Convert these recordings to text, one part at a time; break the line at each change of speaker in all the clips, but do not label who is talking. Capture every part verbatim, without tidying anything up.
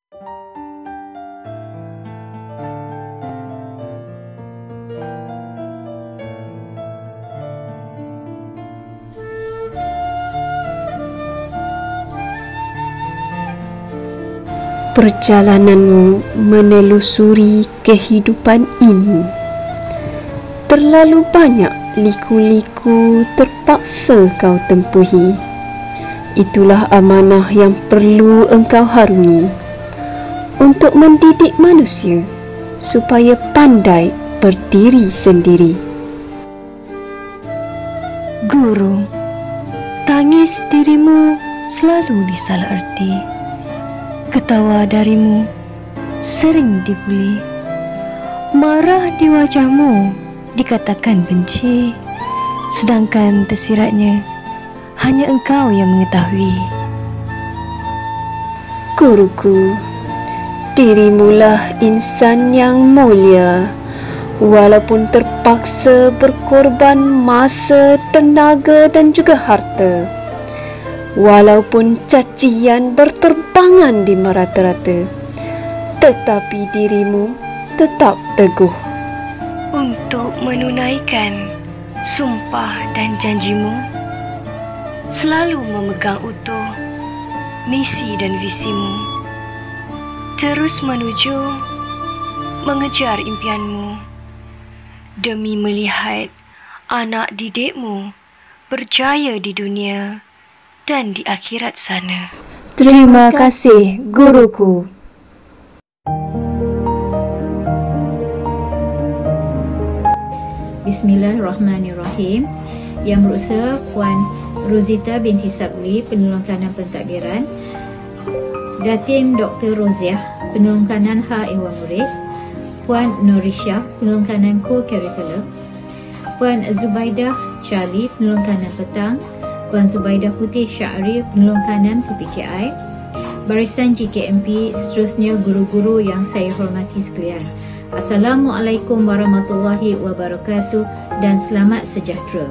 Perjalananmu menelusuri kehidupan ini, terlalu banyak liku-liku terpaksa kau tempuhi. Itulah amanah yang perlu engkau harungi untuk mendidik manusia supaya pandai berdiri sendiri.
Guru, tangis dirimu selalu disalah erti. Ketawa darimu sering dibuli. Marah di wajahmu dikatakan benci. Sedangkan tersiratnya hanya engkau yang mengetahui.
Guruku, dirimulah insan yang mulia. Walaupun terpaksa berkorban masa, tenaga dan juga harta. Walaupun cacian berterbangan di merata-rata, tetapi dirimu tetap teguh
untuk menunaikan sumpah dan janjimu. Selalu memegang utuh misi dan visimu. Terus menuju mengejar impianmu demi melihat anak didikmu berjaya di dunia dan di akhirat sana.
Terima kasih, guruku.
Bismillahirrahmanirrahim. Yang berusaha Puan Rozita binti Sabli, penolong kanan pentadbiran. Datin Doktor Roziah, penolong kanan H. Ewan Murid. Puan Norisha, penolong kanan Co-Curricular. Puan Zubaidah Charlie, penolong kanan petang. Puan Zubaidah Putih Syahri, penolong kanan P P K I. Barisan G K M P, seterusnya guru-guru yang saya hormati sekalian. Assalamualaikum warahmatullahi wabarakatuh dan selamat sejahtera.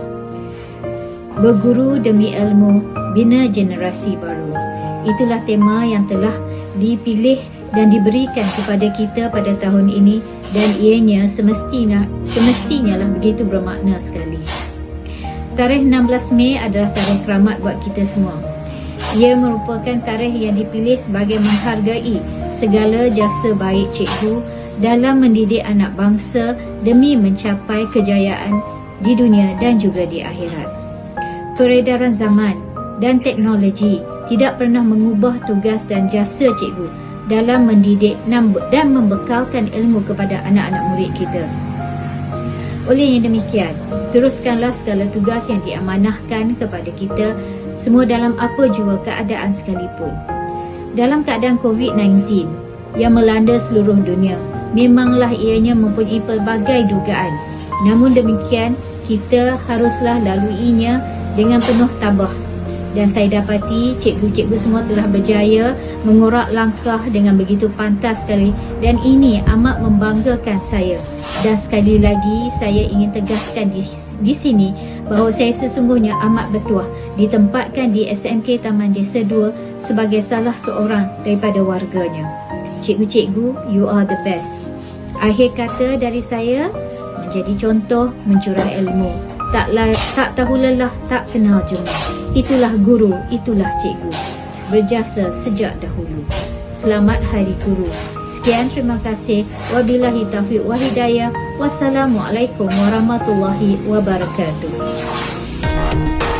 Berguru demi ilmu, bina generasi baru. Itulah tema yang telah dipilih dan diberikan kepada kita pada tahun ini, dan ianya semestinya, semestinya lah begitu bermakna sekali. Tarikh enam belas Mei adalah tarikh keramat buat kita semua. Ia merupakan tarikh yang dipilih sebagai menghargai segala jasa baik cikgu dalam mendidik anak bangsa demi mencapai kejayaan di dunia dan juga di akhirat. Peredaran zaman dan teknologi tidak pernah mengubah tugas dan jasa cikgu dalam mendidik dan membekalkan ilmu kepada anak-anak murid kita. Oleh yang demikian, teruskanlah segala tugas yang diamanahkan kepada kita semua dalam apa jua keadaan sekalipun. Dalam keadaan covid sembilan belas yang melanda seluruh dunia, memanglah ianya mempunyai pelbagai dugaan. Namun demikian, kita haruslah laluinya dengan penuh tabah. Dan saya dapati cikgu-cikgu semua telah berjaya mengorak langkah dengan begitu pantas sekali, dan ini amat membanggakan saya. Dan sekali lagi saya ingin tegaskan di, di sini bahawa saya sesungguhnya amat bertuah ditempatkan di S M K Taman Desa dua sebagai salah seorang daripada warganya. Cikgu-cikgu, you are the best. Akhir kata dari saya, menjadi contoh mencurah ilmu. Tak, la, tak tahu lelah, tak kenal jemu. Itulah guru, itulah cikgu. Berjasa sejak dahulu. Selamat Hari Guru. Sekian, terima kasih. Wabillahi taufiq wa hidayah. Wassalamualaikum warahmatullahi wabarakatuh.